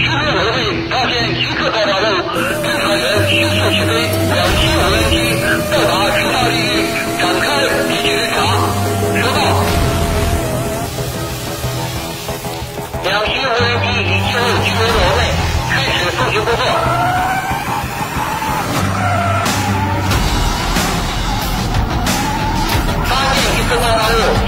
驱逐委员会发现即刻到达后，侦查员迅速起飞两栖无人机到达执法地域，展开立即侦查。收到。两栖无人机已进入居民楼内，开始搜寻工作。发现一艘大物。